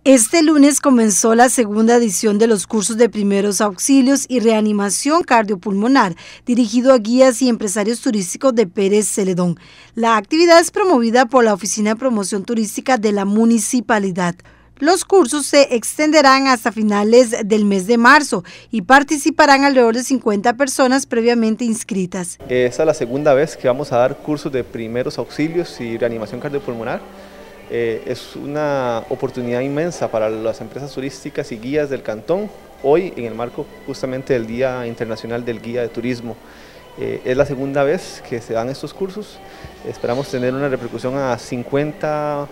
Este lunes comenzó la segunda edición de los cursos de primeros auxilios y reanimación cardiopulmonar, dirigido a guías y empresarios turísticos de Pérez Celedón. La actividad es promovida por la Oficina de Promoción Turística de la Municipalidad. Los cursos se extenderán hasta finales del mes de marzo y participarán alrededor de 50 personas previamente inscritas. Esta es la segunda vez que vamos a dar cursos de primeros auxilios y reanimación cardiopulmonar. Es una oportunidad inmensa para las empresas turísticas y guías del cantón, hoy en el marco justamente del Día Internacional del Guía de Turismo. Es la segunda vez que se dan estos cursos, esperamos tener una repercusión a 50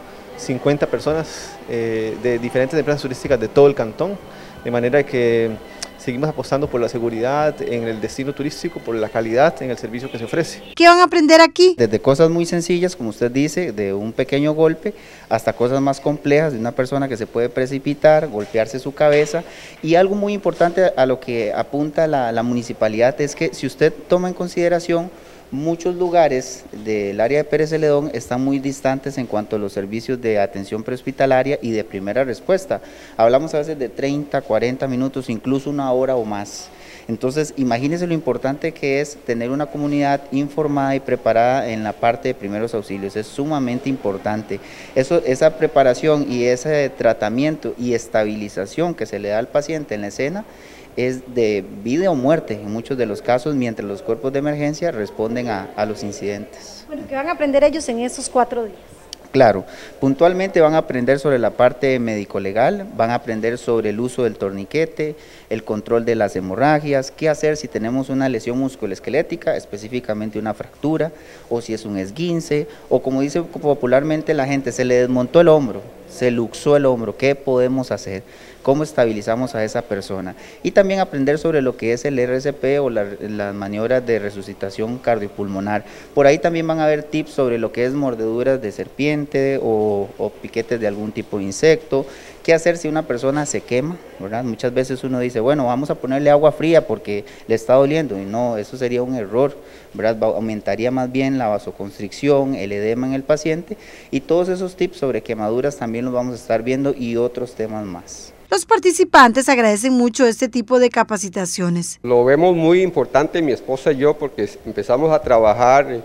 personas de diferentes empresas turísticas de todo el cantón, de manera que seguimos apostando por la seguridad en el destino turístico, por la calidad en el servicio que se ofrece. ¿Qué van a aprender aquí? Desde cosas muy sencillas, como usted dice, de un pequeño golpe, hasta cosas más complejas, de una persona que se puede precipitar, golpearse su cabeza. Y algo muy importante a lo que apunta la municipalidad es que si usted toma en consideración, muchos lugares del área de Pérez Celedón están muy distantes en cuanto a los servicios de atención prehospitalaria y de primera respuesta. Hablamos a veces de 30, 40 minutos, incluso una hora o más. Entonces, imagínense lo importante que es tener una comunidad informada y preparada en la parte de primeros auxilios, es sumamente importante. Esa preparación y ese tratamiento y estabilización que se le da al paciente en la escena es de vida o muerte en muchos de los casos, mientras los cuerpos de emergencia responden a los incidentes. Bueno, ¿qué van a aprender ellos en esos 4 días? Claro, puntualmente van a aprender sobre la parte médico-legal, van a aprender sobre el uso del torniquete, el control de las hemorragias, qué hacer si tenemos una lesión musculoesquelética, específicamente una fractura, o si es un esguince, o como dice popularmente la gente, se le desmontó el hombro, se luxó el hombro, ¿qué podemos hacer? ¿Cómo estabilizamos a esa persona? Y también aprender sobre lo que es el RCP o las maniobras de resucitación cardiopulmonar. Por ahí también van a haber tips sobre lo que es mordeduras de serpiente o piquetes de algún tipo de insecto. ¿Qué hacer si una persona se quema? ¿Verdad? Muchas veces uno dice, bueno, vamos a ponerle agua fría porque le está doliendo, y no, eso sería un error, ¿verdad? Aumentaría más bien la vasoconstricción, el edema en el paciente, y todos esos tips sobre quemaduras también los vamos a estar viendo y otros temas más. Los participantes agradecen mucho este tipo de capacitaciones. Lo vemos muy importante mi esposa y yo porque empezamos a trabajar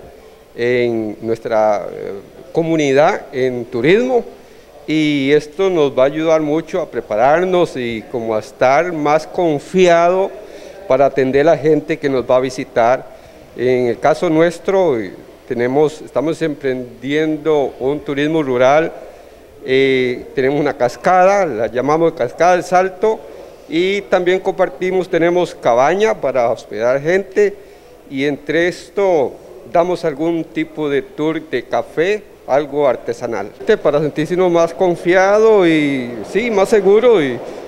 en nuestra comunidad en turismo, y esto nos va a ayudar mucho a prepararnos y como a estar más confiado para atender a la gente que nos va a visitar. En el caso nuestro estamos emprendiendo un turismo rural. Tenemos una cascada, la llamamos Cascada del Salto, y también tenemos cabaña para hospedar gente, y entre esto damos algún tipo de tour de café, algo artesanal, para sentirnos más confiados y sí, más seguros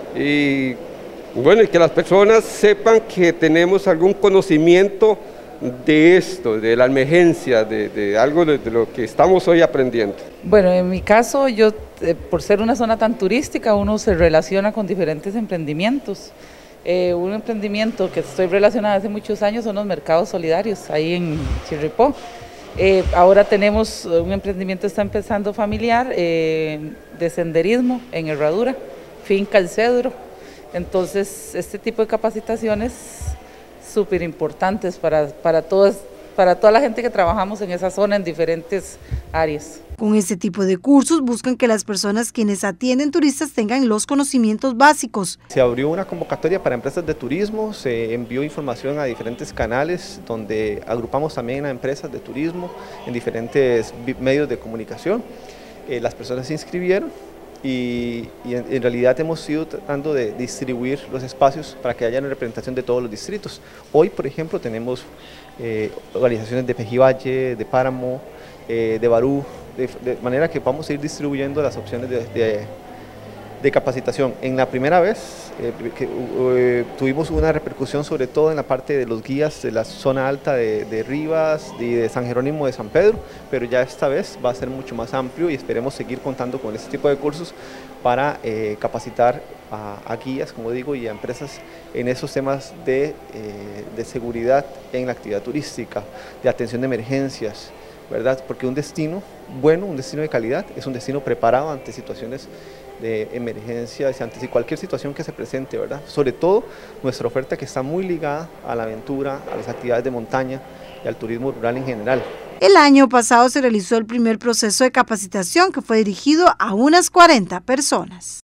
y bueno, y que las personas sepan que tenemos algún conocimiento de esto, de la emergencia, de algo de lo que estamos hoy aprendiendo. Bueno, en mi caso, yo por ser una zona tan turística, uno se relaciona con diferentes emprendimientos. Un emprendimiento que estoy relacionada hace muchos años son los mercados solidarios, ahí en Chirripó. Ahora tenemos un emprendimiento, está empezando familiar, de senderismo en Herradura, Finca El Cedro. Entonces, este tipo de capacitaciones súper importantes para toda la gente que trabajamos en esa zona en diferentes áreas. Con este tipo de cursos buscan que las personas quienes atienden turistas tengan los conocimientos básicos. Se abrió una convocatoria para empresas de turismo, se envió información a diferentes canales donde agrupamos también a empresas de turismo en diferentes medios de comunicación. Las personas se inscribieron y en realidad hemos ido tratando de distribuir los espacios para que haya una representación de todos los distritos. Hoy, por ejemplo, tenemos organizaciones de Pejivalle, de Páramo, de Barú, de manera que vamos a ir distribuyendo las opciones de capacitación. En la primera vez tuvimos una repercusión sobre todo en la parte de los guías de la zona alta de Rivas y de San Jerónimo de San Pedro, pero ya esta vez va a ser mucho más amplio y esperemos seguir contando con este tipo de cursos para capacitar a guías, como digo, y a empresas en esos temas de seguridad en la actividad turística, de atención de emergencias, ¿verdad? Porque un destino bueno, un destino de calidad, es un destino preparado ante situaciones de emergencias y cualquier situación que se presente, ¿verdad? Sobre todo nuestra oferta que está muy ligada a la aventura, a las actividades de montaña y al turismo rural en general. El año pasado se realizó el primer proceso de capacitación que fue dirigido a unas 40 personas.